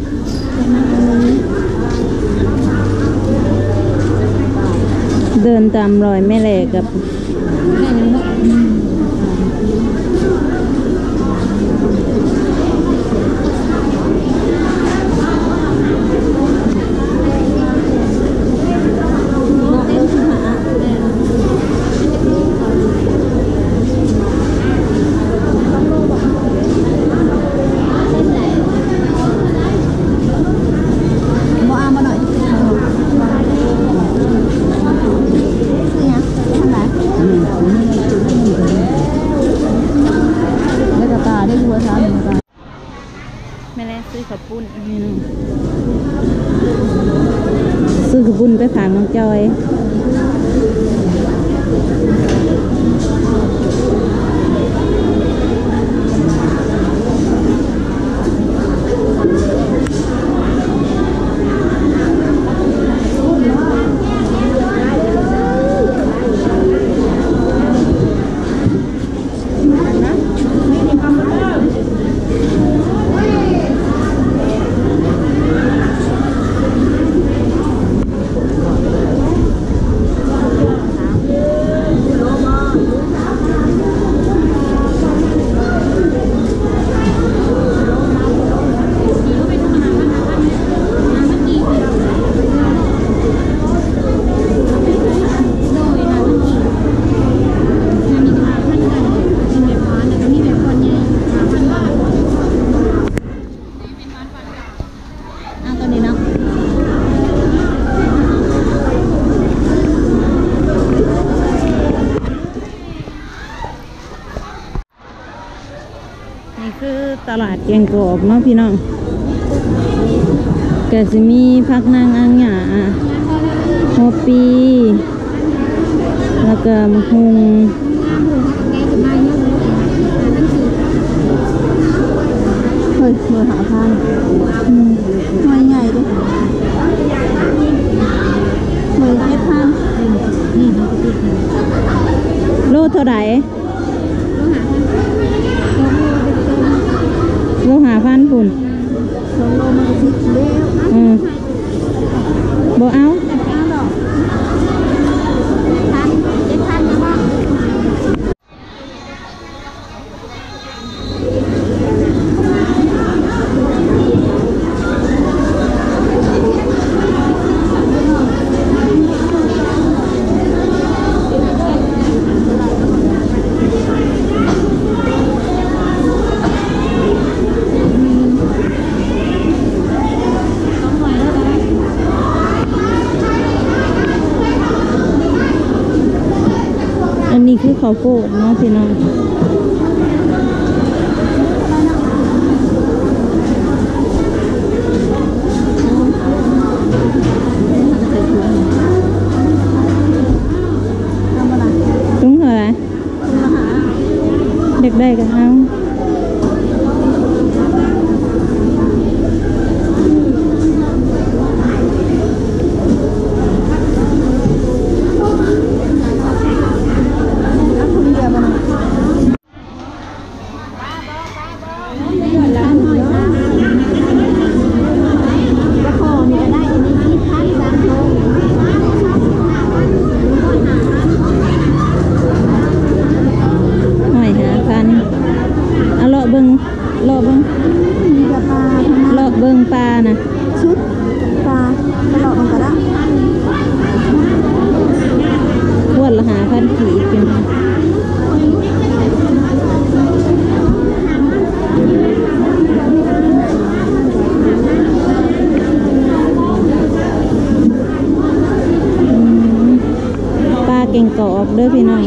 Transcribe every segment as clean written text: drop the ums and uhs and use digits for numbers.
เดินตามรอยแม่แหลกกับแม่แหลกซื้อข้าวปุ้นนี่นึงซื้อข้าวปุ้นไปฝากน้องจอยนี่คือตลาดแกงกอกเนาะพี่น้องก็จะมีผักนางอ่างหยาหัวปีแล้วก็มะฮุงเฮ้ยมือหาพันไม่ใหญ่ดิมือ7,000โลเท่าไหร่โล5,000ปุ่น2 โลมันก็10แล้วบ่เอาอันนี้คือข้าวโพดเนาะพี่น้องถุงเท่าไหร่เด็กได้กันเอาเบิ่งปลานะชุดปลาตลอดมันก็ได้ขวดละ5,000กีบเป็นปลาเก่งกอกเด้อพี่น้อง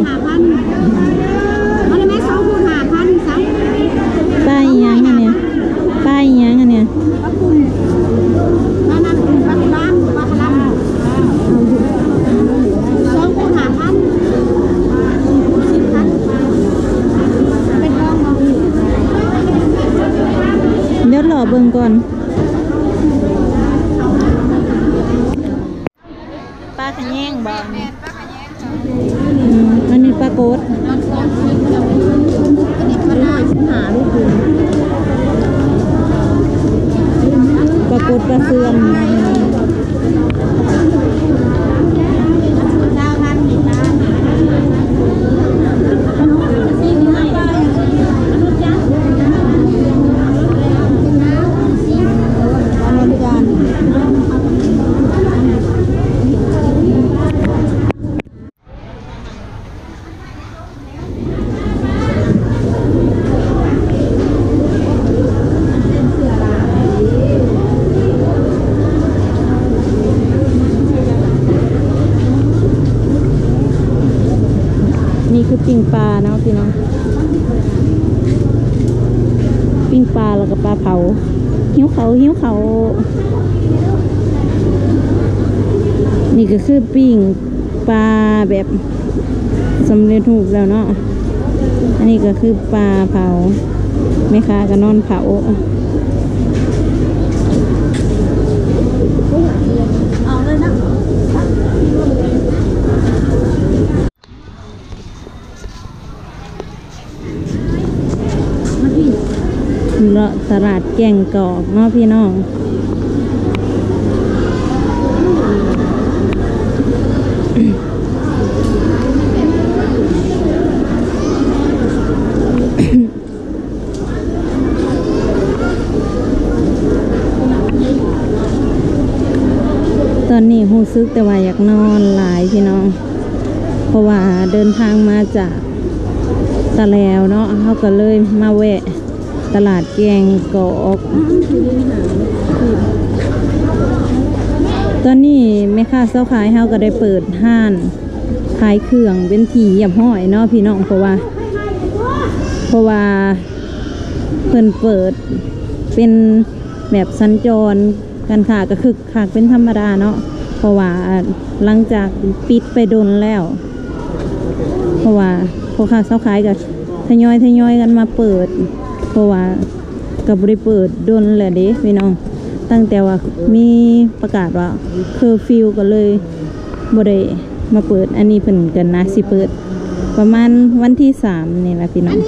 ปลาอีหยังอันเนี้ยปลาอีหยังอันเนี้ยเดี๋ยวรอเบิ่งก่อนปลาขะแยงบ่อันนี้ปลาโกดปเนาะพี่น้องปิ้งปลาแล้วก็ปลาเผาหิวเขานี่ก็คือปิ้งปลาแบบสำเร็จรูปแล้วเนาะอันนี้ก็คือปลาเผาแม่ค้าก็นอนเผาเอาเลยนะเลาะตลาดแก่งกอกเนาะพี่น้องตอนนี้รู้สึกแต่ว่าอยากนอนหลายพี่น้องเพราะว่าเดินทางมาจากตะแล้วเนาะเขาก็เลยมาแวะตลาดแกงกอกตอนนี้แม่ค้าเจ้าขายเขาก็ได้เปิดห้านขายเครื่องเป็นที่เยี่ยมห้อยเนาะพี่น้องเพราะว่าเพิ่นเปิดเป็นแบบสัญจรการค้าก็คึกคักเป็นธรรมดาเนาะเพราะว่าหลังจากปิดไปโดนแล้วเพราะว่าพ่อค้าเจ้าขายก็ทยอยกันมาเปิดเพราะว่ากับบริเปิดโดนแหละเด้พี่น้องตั้งแต่ว่ามีประกาศว่าเคอร์ฟิวก็เลยบ่ได้มาเปิดอันนี้เพิ่นกันนะสิเปิดประมาณวันที่3นี่แหละพี่น้อง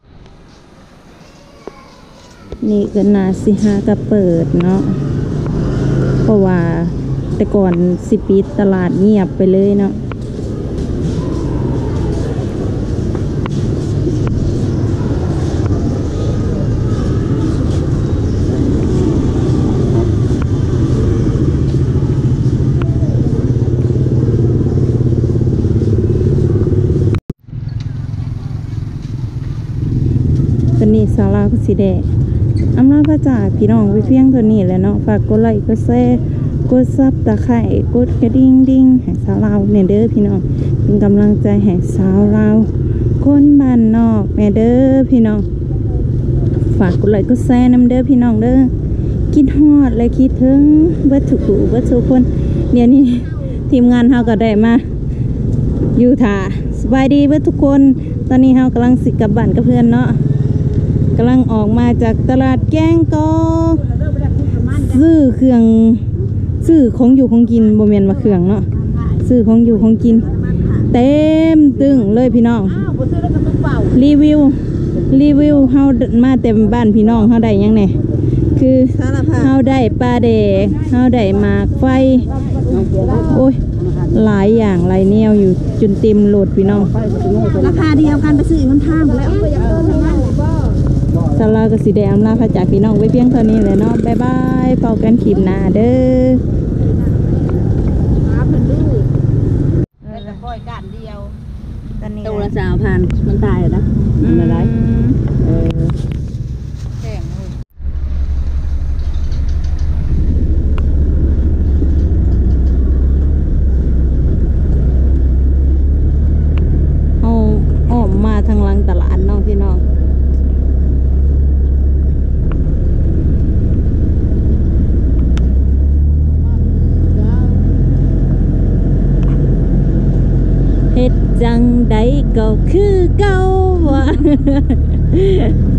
นี่ก็นาสิหาก็เปิดเนาะเพราะว่าแต่ก่อนสิปิดตลาดเงียบไปเลยเนาะตัวนี้สาวลาวก็สีแดงอำลาพระจ่าพี่น้องไปเพียงตัวนี้แหละเนาะฝากกดไลค์กดแชร์กดซับตะไคร่กดกระดิ่งให้สาวลาวแม่เด้อพี่น้องเป็นกำลังใจให้สาวลาวคนบ้านนอกแม่เด้อพี่น้องฝากกดไลค์กดแชร์นำเด้อพี่น้องเด้อคิดฮอดและคิดถึงเบิดทุกคนเดี๋ยวนี้ทีมงานเฮาก็ได้มาอยู่ท่าสบายดีเบิดทุกคนตอนนี้เฮากำลังสิกลับบ้านกับเพื่อนเนาะกำลังออกมาจากตลาดแกงกอกซื้อเครื่องซื้อของอยู่ของกินบ่แม่นว่าเครื่องเนาะซื้อของอยู่ของกินเต็มตึงเลยพี่น้องรีวิวเฮามาเต็มบ้านพี่น้องเฮาได้ยังไงคือเฮาได้ปลาแดกเฮาได้หมากไฟโอ้ยหลายอย่างหลายแนวอยู่จนเต็มโหลดพี่น้องราคาเดียวกันไปซื้อมันทางแล้วสำหรับกสิเดอำลาพระจากพี่น้องไว้เพียงเท่านี้เลยเนาะบ๊ายบายเฝ้ากันคลิปหน้าเด้อตัวละ3,000มันตายแล้วมันอะไรเอาอ้อมมาทางหลังตลาดน้องพี่น้องเฮ็ดจังใดก็คือเก่าวะ